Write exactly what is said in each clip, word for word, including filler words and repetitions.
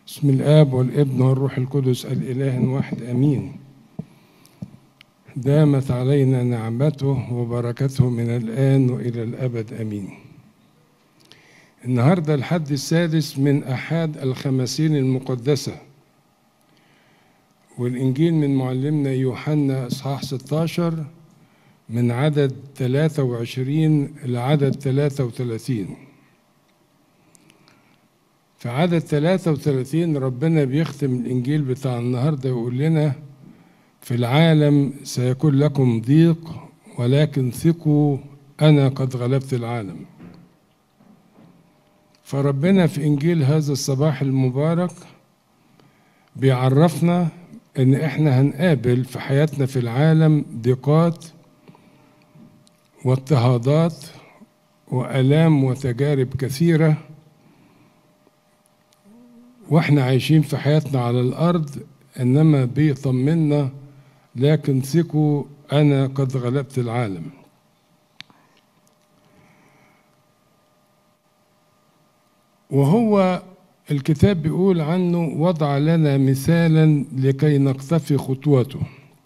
بسم الآب والابن والروح القدس الإله واحد آمين. دامت علينا نعمته وبركته من الآن وإلى الأبد آمين. النهاردة الحد السادس من أحد الخمسين المقدسة، والإنجيل من معلمنا يوحنا إصحاح ستة عشر من عدد ثلاثة وعشرين لعدد ثلاثة وثلاثين. في عدد ثلاثة وثلاثين ربنا بيختم الإنجيل بتاع النهاردة ويقول لنا: في العالم سيكون لكم ضيق ولكن ثقوا أنا قد غلبت العالم. فربنا في إنجيل هذا الصباح المبارك بيعرفنا إن إحنا هنقابل في حياتنا في العالم ضيقات واضطهادات وآلام وتجارب كثيرة واحنا عايشين في حياتنا على الأرض، إنما بيطمنا: لكن ثقوا أنا قد غلبت العالم. وهو الكتاب بيقول عنه: وضع لنا مثالا لكي نقتفي خطوته.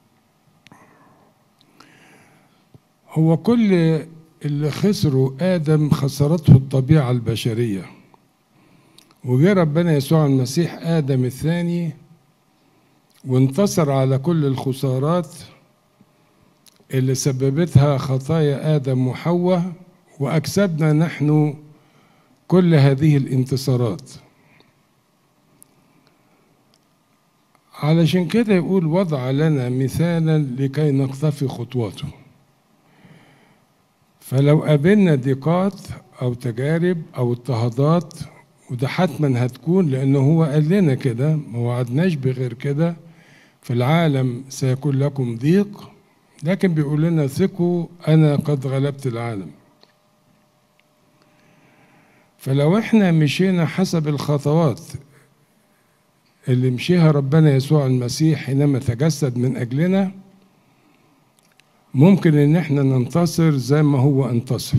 هو كل اللي خسره آدم خسرته الطبيعة البشرية، وجه ربنا يسوع المسيح آدم الثاني وانتصر على كل الخسارات اللي سببتها خطايا آدم وحواء، وأكسبنا نحن كل هذه الانتصارات. علشان كده يقول: وضع لنا مثالا لكي نقتفي خطواته. فلو قابلنا ضيقات أو تجارب أو اضطهادات، وده حتما هتكون، لأنه هو قال لنا كده، ما وعدناش بغير كده: في العالم سيكون لكم ضيق، لكن بيقول لنا: ثقوا أنا قد غلبت العالم. فلو احنا مشينا حسب الخطوات اللي مشيها ربنا يسوع المسيح حينما تجسد من أجلنا، ممكن ان احنا ننتصر زي ما هو انتصر.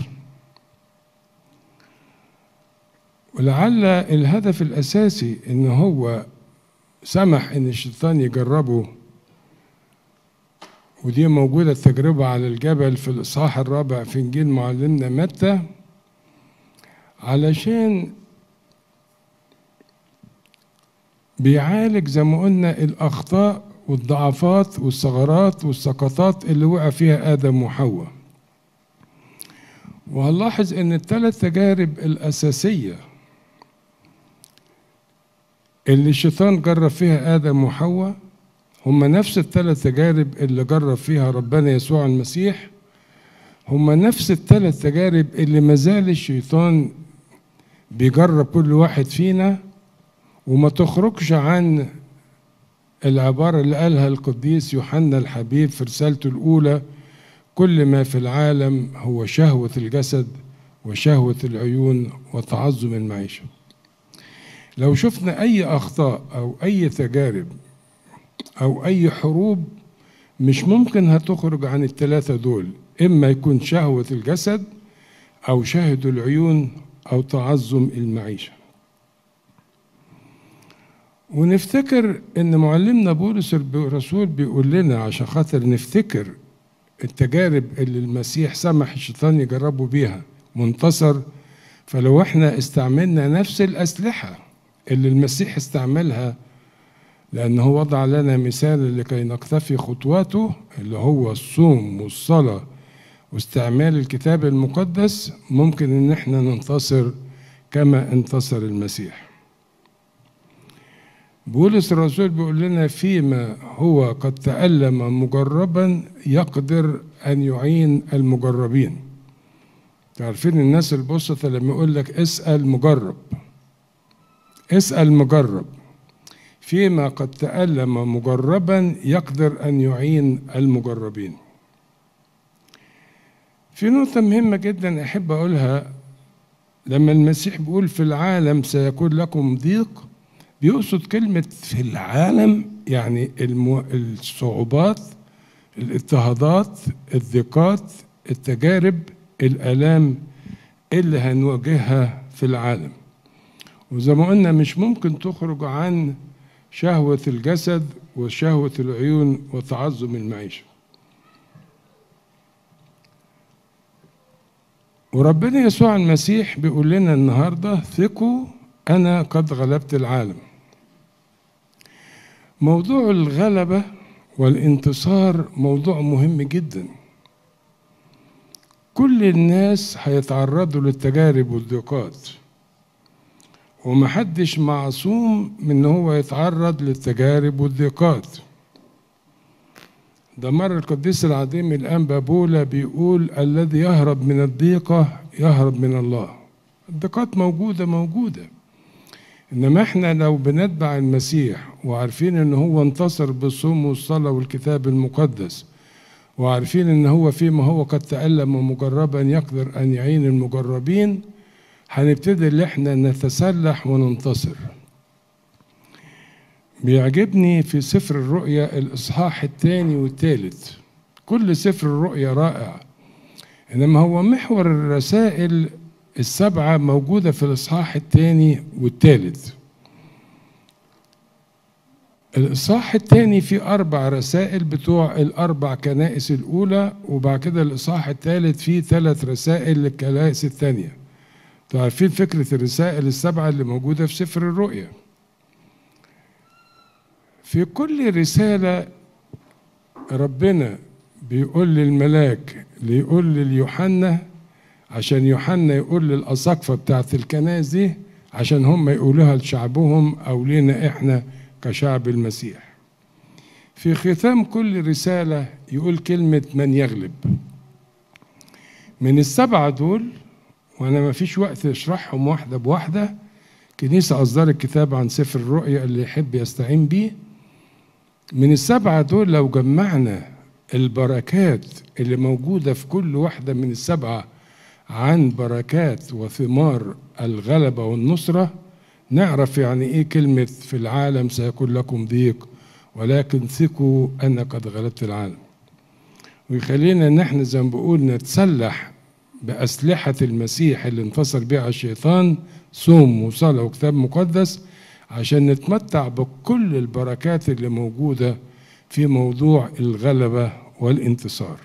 ولعل الهدف الأساسي إن هو سمح إن الشيطان يجربه، ودي موجودة التجربة على الجبل في الإصحاح الرابع في إنجيل معلمنا متى، علشان بيعالج زي ما قلنا الأخطاء والضعفات والثغرات والسقطات اللي وقع فيها آدم وحواء. وهنلاحظ إن الثلاث تجارب الأساسية اللي الشيطان جرب فيها آدم وحواء هم نفس الثلاث تجارب اللي جرب فيها ربنا يسوع المسيح، هم نفس الثلاث تجارب اللي مازال الشيطان بيجرب كل واحد فينا، وما تخرجش عن العبارة اللي قالها القديس يوحنا الحبيب في رسالته الأولى: كل ما في العالم هو شهوة الجسد وشهوة العيون وتعظم المعيشة. لو شفنا أي أخطاء أو أي تجارب أو أي حروب، مش ممكن هتخرج عن الثلاثة دول: إما يكون شهوة الجسد أو شهوة العيون أو تعظم المعيشة. ونفتكر إن معلمنا بولس الرسول بيقول لنا عشان خاطر نفتكر التجارب اللي المسيح سمح الشيطان يجربوا بيها منتصر. فلو احنا استعملنا نفس الأسلحة اللي المسيح استعملها، لأنه وضع لنا مثال لكي نقتفي خطواته، اللي هو الصوم والصلاة واستعمال الكتاب المقدس، ممكن ان احنا ننتصر كما انتصر المسيح. بولس الرسول بيقول لنا: فيما هو قد تألم مجربا يقدر أن يعين المجربين. تعرفين الناس البسطة لما يقول لك اسأل مجرب، اسأل مجرب. فيما قد تألم مجربا يقدر أن يعين المجربين. في نقطة مهمة جدا أحب أقولها: لما المسيح بيقول في العالم سيكون لكم ضيق، بيقصد كلمة في العالم يعني المو... الصعوبات، الاضطهادات، الضيقات، التجارب، الآلام اللي هنواجهها في العالم. وزي ما قلنا مش ممكن تخرج عن شهوة الجسد وشهوة العيون وتعظم المعيشة. وربنا يسوع المسيح بيقول لنا النهاردة ثقوا أنا قد غلبت العالم. موضوع الغلبة والانتصار موضوع مهم جدا. كل الناس هيتعرضوا للتجارب والضيقات، ومحدش معصوم من ان هو يتعرض للتجارب والضيقات. ده مرة القديس العظيم الأنبا بولا بيقول الذي يهرب من الضيقة يهرب من الله. الضيقات موجودة موجودة، إنما إحنا لو بنتبع المسيح وعارفين إن هو انتصر بالصوم والصلاة والكتاب المقدس، وعارفين إن هو فيما هو قد تألم مجربا يقدر أن يعين المجربين، هنبتدي إن إحنا نتسلح وننتصر. بيعجبني في سفر الرؤيا الإصحاح الثاني والثالث. كل سفر الرؤيا رائع، إنما هو محور الرسائل السبعة موجودة في الإصحاح الثاني والثالث. الإصحاح الثاني فيه أربع رسائل بتوع الأربع كنائس الأولى، وبعد كده الإصحاح الثالث فيه ثلاث رسائل للكنائس الثانية. تعرفين فكرة الرسائل السبعة اللي موجودة في سفر الرؤيا. في كل رسالة ربنا بيقول للملاك ليقول لليوحنا، عشان يوحنا يقول للأساقفة بتاعت الكنائس دي عشان هم يقولوها لشعبهم أو لنا إحنا كشعب المسيح. في ختام كل رسالة يقول كلمة من يغلب. من السبعة دول، وأنا ما فيش وقت أشرحهم واحدة بواحدة، كنيسة أصدرت كتاب عن سفر الرؤيا اللي يحب يستعين بيه. من السبعة دول لو جمعنا البركات اللي موجودة في كل واحدة من السبعة عن بركات وثمار الغلبة والنصرة، نعرف يعني إيه كلمة في العالم سيكون لكم ضيق ولكن ثقوا أنا قد غلبت العالم. ويخلينا إن احنا زي ما بقول نتسلح بأسلحة المسيح اللي انتصر بها الشيطان، صوم وصلاة وكتاب مقدس، عشان نتمتع بكل البركات اللي موجودة في موضوع الغلبة والانتصار.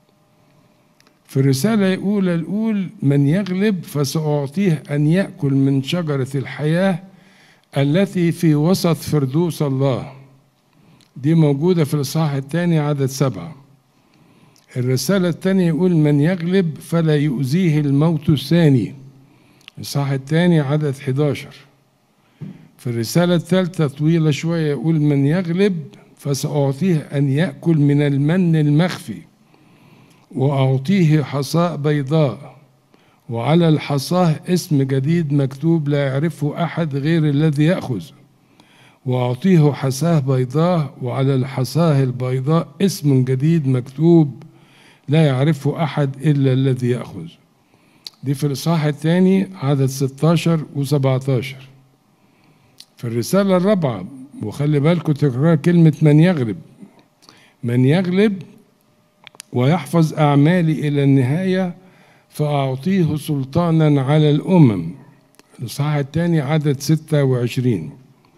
في الرسالة الأولى الأول من يغلب فسأعطيه أن يأكل من شجرة الحياة التي في وسط فردوس الله. دي موجودة في الإصحاح الثاني عدد سبعة. الرسالة الثانية يقول من يغلب فلا يؤذيه الموت الثاني. الإصحاح الثاني عدد حداشر. في الرسالة الثالثة طويلة شوية يقول من يغلب فسأعطيه أن يأكل من المن المخفي وأعطيه حصاة بيضاء وعلى الحصاة اسم جديد مكتوب لا يعرفه أحد غير الذي يأخذ، وأعطيه حصاة بيضاء وعلى الحصاة البيضاء اسم جديد مكتوب لا يعرفه أحد إلا الذي يأخذ. دي في الإصحاح الثاني عدد ستاشر وسبعتاشر. في الرسالة الرابعة، وخلي بالكم تكرار كلمة من يغلب، من يغلب ويحفظ أعمالي إلى النهاية فأعطيه سلطانا على الأمم. الإصحاح الثاني عدد ستة وعشرين.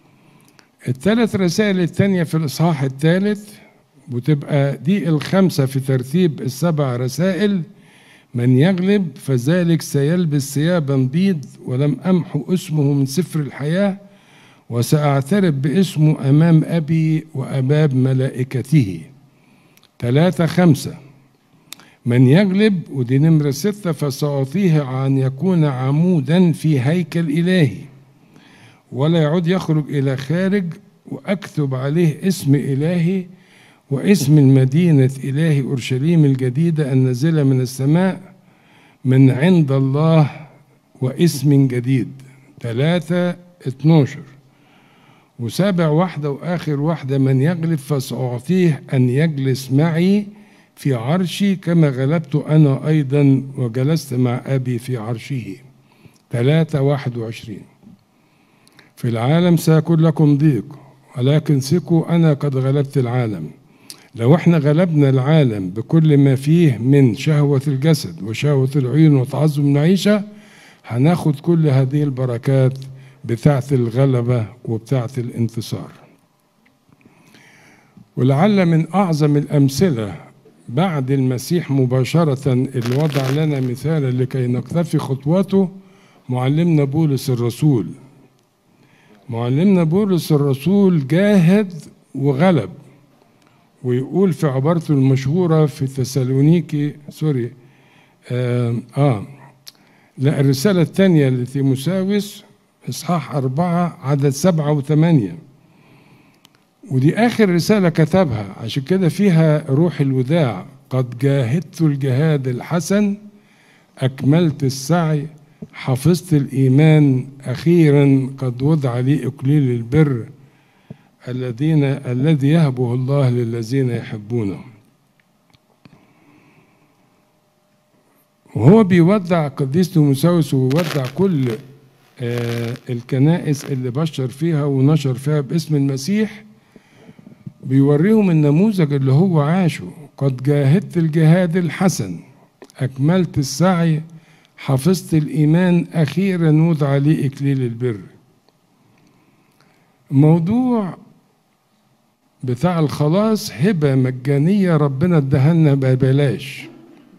الثلاث رسائل الثانية في الإصحاح الثالث، وتبقى دي الخمسة في ترتيب السبع رسائل. من يغلب فذلك سيلبس ثيابا بيض ولم أمحو اسمه من سفر الحياة وسأعترف باسمه أمام أبي وأمام ملائكته. ثلاثة خمسة. من يغلب، ودي نمرة ستة، فسأعطيه أن يكون عمودا في هيكل إلهي ولا يعود يخرج إلى خارج، وأكتب عليه اسم إلهي واسم المدينة إلهي أورشليم الجديدة النازلة من السماء من عند الله واسم جديد. ثلاثة اتناشر. وسابع واحدة وآخر واحدة من يغلب فسأعطيه أن يجلس معي في عرشي كما غلبت أنا أيضا وجلست مع أبي في عرشه. ثلاثة واحد وعشرين. في العالم سيكون لكم ضيق ولكن ثقوا أنا قد غلبت العالم. لو احنا غلبنا العالم بكل ما فيه من شهوة الجسد وشهوة العيون وتعظم المعيشة، هناخد كل هذه البركات بتاعة الغلبة وبتاعة الانتصار. ولعل من أعظم الأمثلة بعد المسيح مباشرة اللي وضع لنا مثالا لكي نقتفي خطواته معلمنا بولس الرسول. معلمنا بولس الرسول جاهد وغلب، ويقول في عبارته المشهورة في تسالونيكي سوري آه, آه لا الرسالة الثانية لتيموثاوس إصحاح أربعة عدد سبعة وثمانية، ودي آخر رسالة كتبها، عشان كده فيها روح الوداع. قد جاهدت الجهاد الحسن، أكملت السعي، حفظت الإيمان، أخيرا قد وضع لي إكليل البر الذين الذي يهبه الله للذين يحبونه. وهو بيودع قديس تيموثاوس ويودع كل آه الكنائس اللي بشر فيها ونشر فيها باسم المسيح، بيوريهم النموذج اللي هو عاشه. قد جاهدت الجهاد الحسن، أكملت السعي، حفظت الإيمان، أخيرا وضع لي إكليل البر. موضوع بتاع الخلاص هبة مجانية ربنا ادهلنا ببلاش.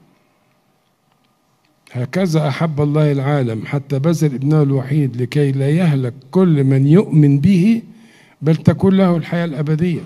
هكذا أحب الله العالم حتى بذل ابنه الوحيد لكي لا يهلك كل من يؤمن به بل تكون له الحياة الأبدية.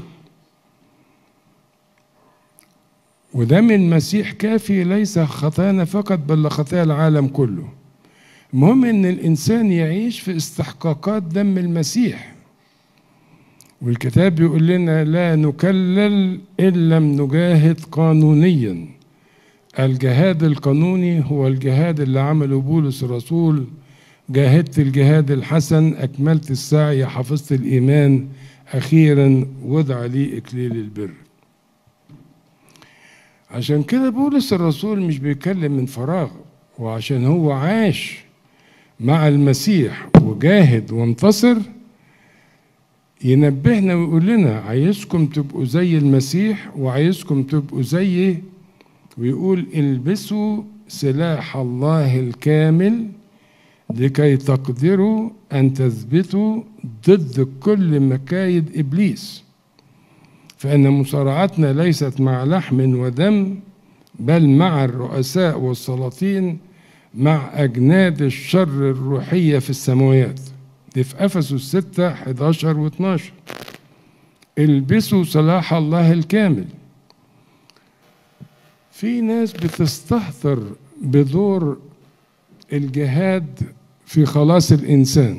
ودم المسيح كافي ليس خطايانا فقط بل لخطايا العالم كله. المهم ان الانسان يعيش في استحقاقات دم المسيح، والكتاب بيقول لنا لا نكلل ان لم نجاهد قانونيا. الجهاد القانوني هو الجهاد اللي عمله بولس الرسول. جاهدت الجهاد الحسن، اكملت السعي، حفظت الايمان، اخيرا وضع لي اكليل البر. عشان كده بولس الرسول مش بيتكلم من فراغ، وعشان هو عاش مع المسيح وجاهد وانتصر ينبهنا ويقول لنا عايزكم تبقوا زي المسيح وعايزكم تبقوا زيه، ويقول البسوا سلاح الله الكامل لكي تقدروا أن تثبتوا ضد كل مكايد إبليس، فإن مصارعتنا ليست مع لحم ودم بل مع الرؤساء والسلاطين، مع أجناد الشر الروحية في السماوات. دي في أفسس ستة أحد عشر واثناشر. البسوا سلاح الله الكامل. في ناس بتستهتر بدور الجهاد في خلاص الإنسان.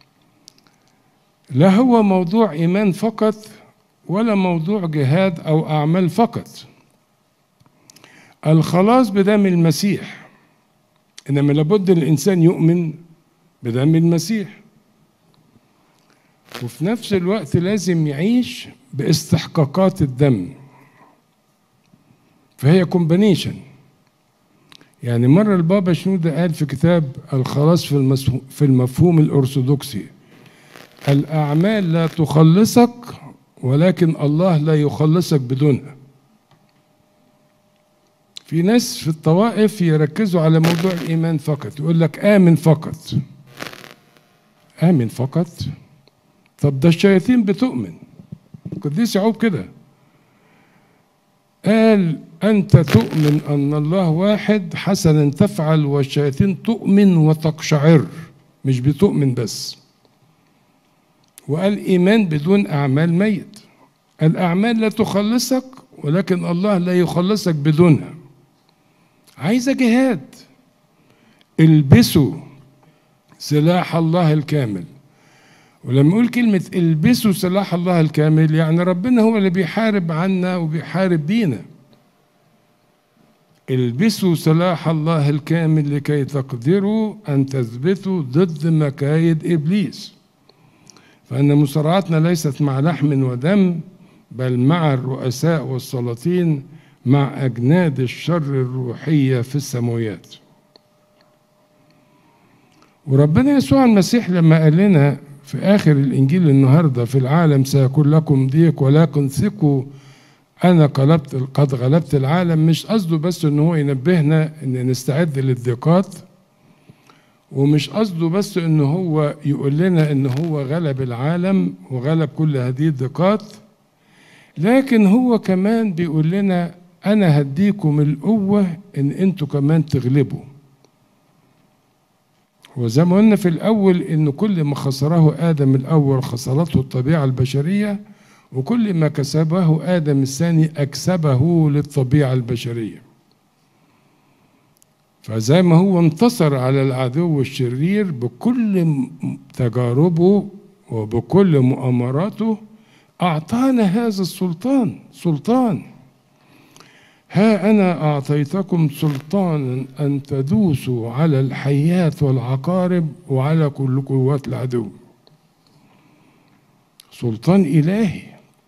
لا هو موضوع إيمان فقط ولا موضوع جهاد أو أعمال فقط. الخلاص بدم المسيح، إنما لابد الإنسان يؤمن بدم المسيح، وفي نفس الوقت لازم يعيش باستحقاقات الدم. فهي كومبانيشن. يعني مرة البابا شنودة قال في كتاب الخلاص في المفهوم الأرثوذكسي: الأعمال لا تخلصك ولكن الله لا يخلصك بدونها. في ناس في الطوائف يركزوا على موضوع الإيمان فقط، يقول لك آمن فقط. آمن فقط؟ طب ده الشياطين بتؤمن. القديس يعقوب كده قال: أنت تؤمن أن الله واحد حسنا تفعل، والشياطين تؤمن وتقشعر، مش بتؤمن بس. وقال إيمان بدون أعمال ميت. الأعمال لا تخلصك ولكن الله لا يخلصك بدونها. عايزة جهاد. البسوا سلاح الله الكامل. ولما يقول كلمة البسوا سلاح الله الكامل يعني ربنا هو اللي بيحارب عنا وبيحارب بينا. البسوا سلاح الله الكامل لكي تقدروا أن تثبتوا ضد مكايد إبليس، فإن مصارعتنا ليست مع لحم ودم بل مع الرؤساء والسلاطين، مع أجناد الشر الروحية في السماوات. وربنا يسوع المسيح لما قال لنا في آخر الإنجيل النهاردة: في العالم سيكون لكم ضيق ولكن ثقوا أنا قلبت قد غلبت العالم، مش قصده بس إن هو ينبهنا إن نستعد للضيقات، ومش قصده بس ان هو يقول لنا ان هو غلب العالم وغلب كل هذه الضيقات، لكن هو كمان بيقول لنا انا هديكم القوة ان انتوا كمان تغلبوا. وزي ما قلنا في الاول ان كل ما خسره ادم الاول خسرته الطبيعة البشرية، وكل ما كسبه ادم الثاني اكسبه للطبيعة البشرية. فزي ما هو انتصر على العدو الشرير بكل تجاربه وبكل مؤامراته، أعطانا هذا السلطان. سلطان، ها أنا أعطيتكم سلطانا أن تدوسوا على الحيات والعقارب وعلى كل قوات العدو. سلطان إلهي،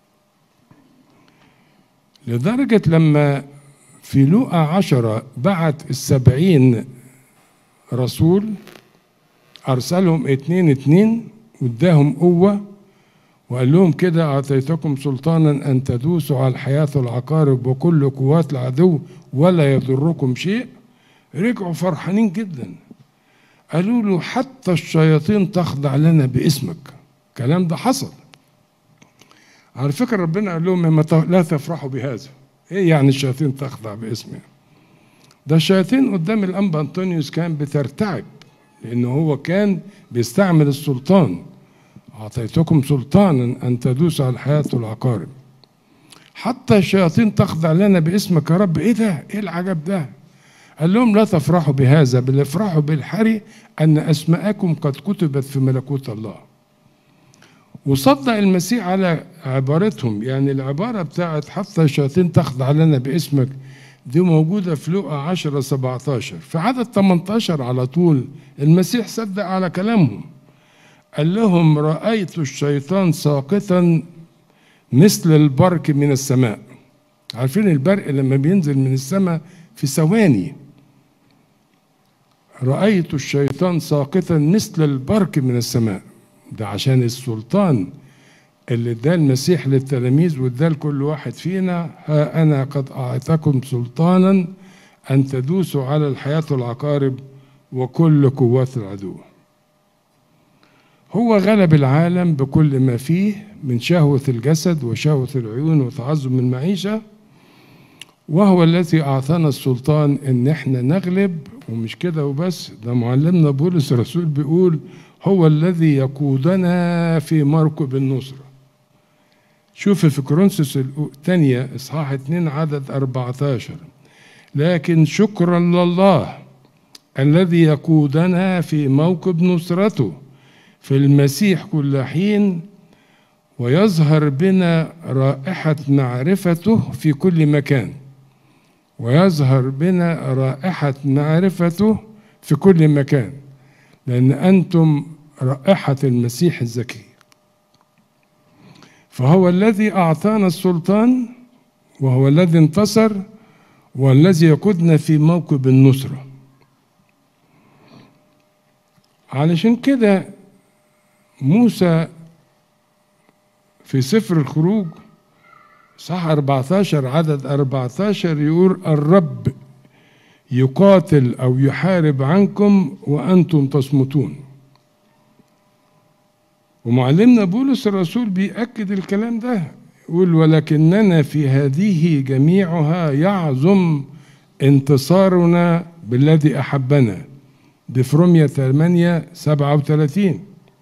لدرجة لما في لوقا عشرة بعت السبعين رسول، أرسلهم اتنين اتنين واداهم قوة وقال لهم كده أعطيتكم سلطانا أن تدوسوا على الحياة والعقارب وكل قوات العدو ولا يضركم شيء. رجعوا فرحانين جدا، قالوا له حتى الشياطين تخضع لنا باسمك. الكلام ده حصل على فكرة. ربنا قال لهم لا تفرحوا بهذا. ايه يعني الشياطين تخضع باسمه؟ ده الشياطين قدام الانبا انطونيوس كان بترتعب، لانه هو كان بيستعمل السلطان. اعطيتكم سلطانا ان تدوسوا على الحياة والعقارب، حتى الشياطين تخضع لنا باسمك يا رب. ايه ده؟ ايه العجب ده؟ قال لهم لا تفرحوا بهذا، بل افرحوا بالحري ان اسماءكم قد كتبت في ملكوت الله. وصدق المسيح على عبارتهم. يعني العبارة بتاعت حتى الشياطين تخضع لنا باسمك دي موجودة في لوقا عشرة سبعتاشر. في عدد تمنتاشر على طول المسيح صدق على كلامهم، قال لهم رأيت الشيطان ساقطا مثل البرق من السماء. عارفين البرق لما بينزل من السماء في ثواني؟ رأيت الشيطان ساقطا مثل البرق من السماء. ده عشان السلطان اللي اداه المسيح للتلاميذ واداه لكل واحد فينا. ها انا قد اعطيتكم سلطانا ان تدوسوا على الحياة والعقارب وكل قوات العدو. هو غلب العالم بكل ما فيه من شهوة الجسد وشهوة العيون وتعظم المعيشة، وهو الذي اعطانا السلطان ان احنا نغلب. ومش كده وبس، ده معلمنا بولس الرسول بيقول هو الذي يقودنا في مركب النصرة. شوف في كورنثوس الثانية إصحاح اتنين عدد أربعتاشر، لكن شكرا لله الذي يقودنا في موكب نصرته في المسيح كل حين، ويظهر بنا رائحة معرفته في كل مكان. ويظهر بنا رائحة معرفته في كل مكان، لأن أنتم رائحة المسيح الزكي. فهو الذي أعطانا السلطان، وهو الذي انتصر، والذي يقودنا في موكب النصرة. علشان كده موسى في سفر الخروج صح أربعتاشر عدد أربعتاشر يقول الرب يقاتل أو يحارب عنكم وأنتم تصمتون. ومعلمنا بولس الرسول بيأكد الكلام ده، يقول ولكننا في هذه جميعها يعظم انتصارنا بالذي أحبنا. دي في رومية ثمانية سبعة وثلاثين.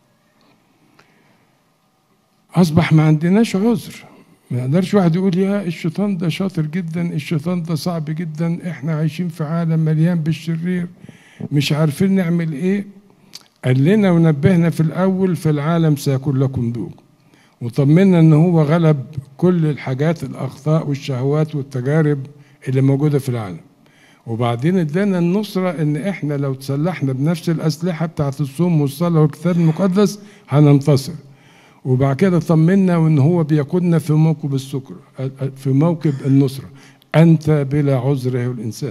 أصبح ما عندناش عذر. ما يقدرش واحد يقول يا الشيطان ده شاطر جدا، الشيطان ده صعب جدا، احنا عايشين في عالم مليان بالشرير مش عارفين نعمل ايه. قال لنا ونبهنا في الاول في العالم سيكون لكم ضيق، وطمنا ان هو غلب كل الحاجات الاخطاء والشهوات والتجارب اللي موجوده في العالم. وبعدين ادانا النصره ان احنا لو تسلحنا بنفس الاسلحه بتاعت الصوم والصلاه والكتاب المقدس هننتصر. وبعد كده طمنا وان هو بيقودنا في موكب السكر، في موكب النصره. انت بلا عذر يا الانسان.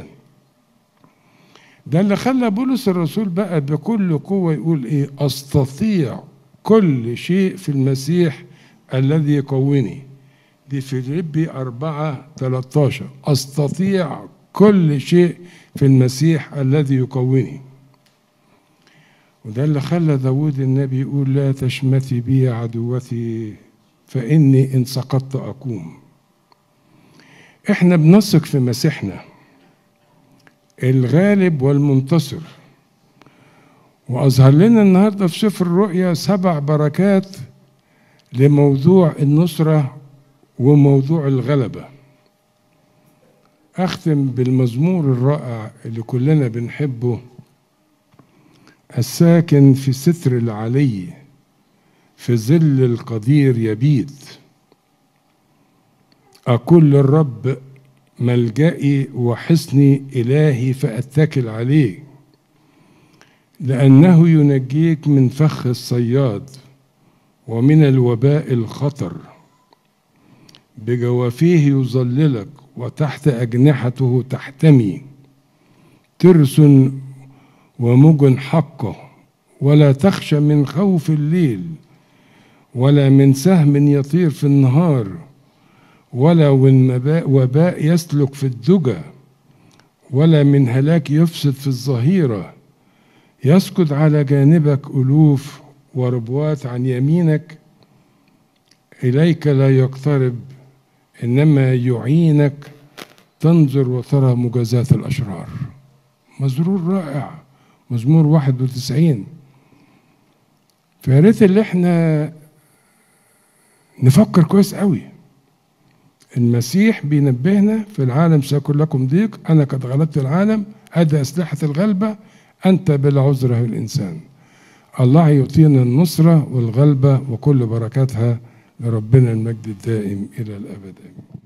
ده اللي خلى بولس الرسول بقى بكل قوه يقول ايه؟ استطيع كل شيء في المسيح الذي يقويني. دي في فيليبي أربعة ثلاثة عشر. استطيع كل شيء في المسيح الذي يقويني. وده اللي خلى داود النبي يقول لا تشمتي بي عدوتي فإني إن سقطت أقوم. إحنا بنثق في مسيحنا الغالب والمنتصر، وأظهر لنا النهاردة في سفر الرؤيا سبع بركات لموضوع النصرة وموضوع الغلبة. أختم بالمزمور الرائع اللي كلنا بنحبه: الساكن في ستر العلي في ظل القدير يبيت، أقول للرب ملجئي وحصني إلهي فأتكل عليه، لأنه ينجيك من فخ الصياد ومن الوباء الخطر، بجوافيه يظللك وتحت أجنحته تحتمي، ترس ومجن حقه، ولا تخشى من خوف الليل ولا من سهم يطير في النهار ولا من وباء يسلك في الدجى ولا من هلاك يفسد في الظهيرة. يسكت على جانبك ألوف وربوات عن يمينك، إليك لا يقترب، إنما يعينك، تنظر وترى مجازات الأشرار. مزمور رائع، مزمور واحد وتسعين. فيا ريت اللي احنا نفكر كويس قوي. المسيح بينبهنا في العالم سيكون لكم ضيق، أنا قد غلبت العالم، أدى أسلحة الغلبة، أنت بلا عذر الإنسان. الله يعطينا النصرة والغلبة وكل بركاتها، لربنا المجد الدائم إلى الأبد. آمين.